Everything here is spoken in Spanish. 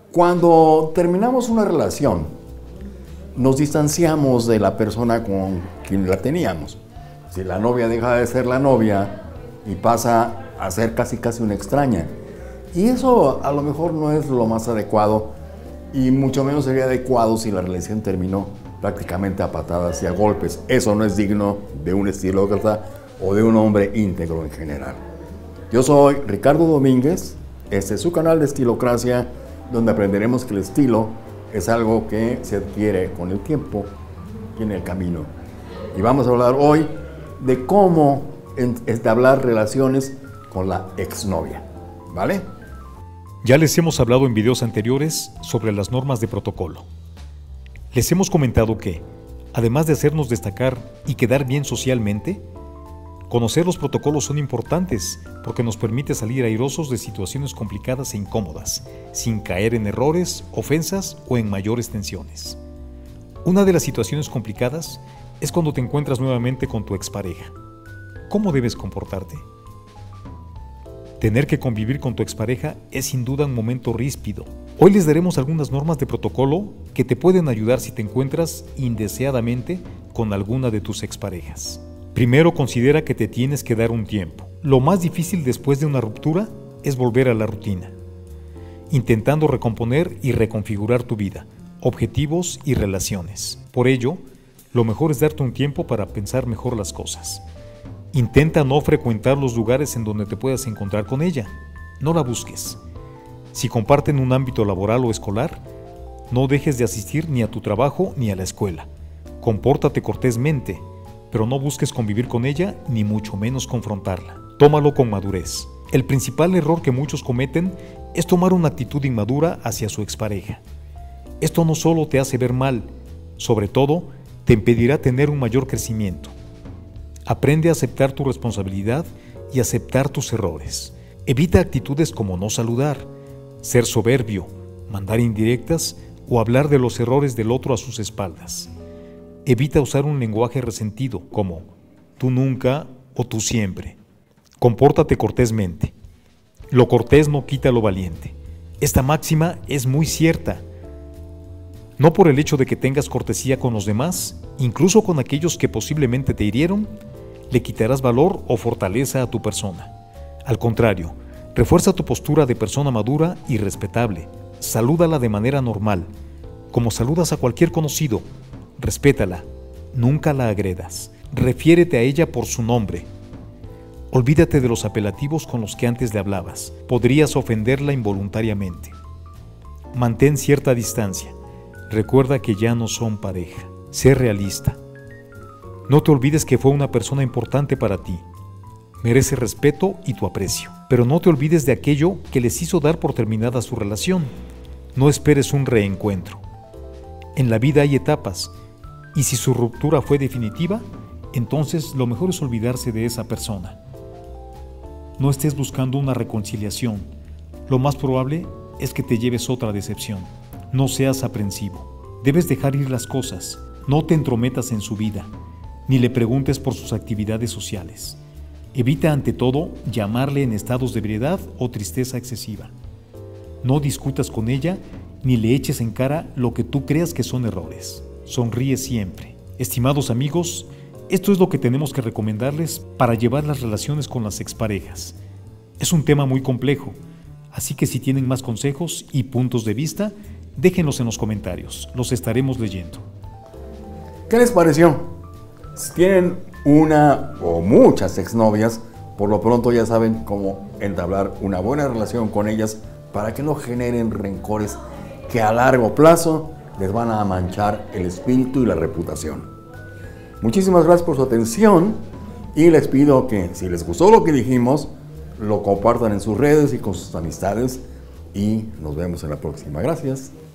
Cuando terminamos una relación, nos distanciamos de la persona con quien la teníamos. Si la novia deja de ser la novia y pasa a ser casi una extraña. Y eso a lo mejor no es lo más adecuado y mucho menos sería adecuado si la relación terminó prácticamente a patadas y a golpes. Eso no es digno de un estilócrata o de un hombre íntegro en general. Yo soy Ricardo Domínguez, este es su canal de Estilocracia, donde aprenderemos que el estilo es algo que se adquiere con el tiempo y en el camino. Y vamos a hablar hoy de cómo entablar relaciones con la exnovia, ¿vale? Ya les hemos hablado en videos anteriores sobre las normas de protocolo. Les hemos comentado que, además de hacernos destacar y quedar bien socialmente, conocer los protocolos son importantes porque nos permite salir airosos de situaciones complicadas e incómodas, sin caer en errores, ofensas o en mayores tensiones. Una de las situaciones complicadas es cuando te encuentras nuevamente con tu expareja. ¿Cómo debes comportarte? Tener que convivir con tu expareja es sin duda un momento ríspido. Hoy les daremos algunas normas de protocolo que te pueden ayudar si te encuentras indeseadamente con alguna de tus exparejas. Primero, considera que te tienes que dar un tiempo. Lo más difícil después de una ruptura es volver a la rutina, intentando recomponer y reconfigurar tu vida, objetivos y relaciones. Por ello, lo mejor es darte un tiempo para pensar mejor las cosas. Intenta no frecuentar los lugares en donde te puedas encontrar con ella. No la busques. Si comparten un ámbito laboral o escolar, no dejes de asistir ni a tu trabajo ni a la escuela. Compórtate cortésmente, pero no busques convivir con ella ni mucho menos confrontarla. Tómalo con madurez. El principal error que muchos cometen es tomar una actitud inmadura hacia su expareja. Esto no solo te hace ver mal, sobre todo te impedirá tener un mayor crecimiento. Aprende a aceptar tu responsabilidad y aceptar tus errores. Evita actitudes como no saludar, ser soberbio, mandar indirectas o hablar de los errores del otro a sus espaldas. Evita usar un lenguaje resentido como tú nunca o tú siempre. Compórtate cortésmente. Lo cortés no quita lo valiente. Esta máxima es muy cierta. No por el hecho de que tengas cortesía con los demás, incluso con aquellos que posiblemente te hirieron, le quitarás valor o fortaleza a tu persona. Al contrario, refuerza tu postura de persona madura y respetable. Salúdala de manera normal, como saludas a cualquier conocido. Respétala, nunca la agredas. Refiérete a ella por su nombre. Olvídate de los apelativos con los que antes le hablabas. Podrías ofenderla involuntariamente. Mantén cierta distancia. Recuerda que ya no son pareja. Sé realista. No te olvides que fue una persona importante para ti. Merece respeto y tu aprecio. Pero no te olvides de aquello que les hizo dar por terminada su relación. No esperes un reencuentro. En la vida hay etapas, y si su ruptura fue definitiva, entonces lo mejor es olvidarse de esa persona. No estés buscando una reconciliación. Lo más probable es que te lleves otra decepción. No seas aprensivo. Debes dejar ir las cosas. No te entrometas en su vida, ni le preguntes por sus actividades sociales. Evita ante todo llamarle en estados de ebriedad o tristeza excesiva. No discutas con ella ni le eches en cara lo que tú creas que son errores. Sonríe siempre. Estimados amigos, esto es lo que tenemos que recomendarles para llevar las relaciones con las exparejas. Es un tema muy complejo, así que si tienen más consejos y puntos de vista, déjenlos en los comentarios, los estaremos leyendo. ¿Qué les pareció? Si tienen una o muchas exnovias, por lo pronto ya saben cómo entablar una buena relación con ellas para que no generen rencores que a largo plazo les van a manchar el espíritu y la reputación. Muchísimas gracias por su atención y les pido que si les gustó lo que dijimos, lo compartan en sus redes y con sus amistades y nos vemos en la próxima. Gracias.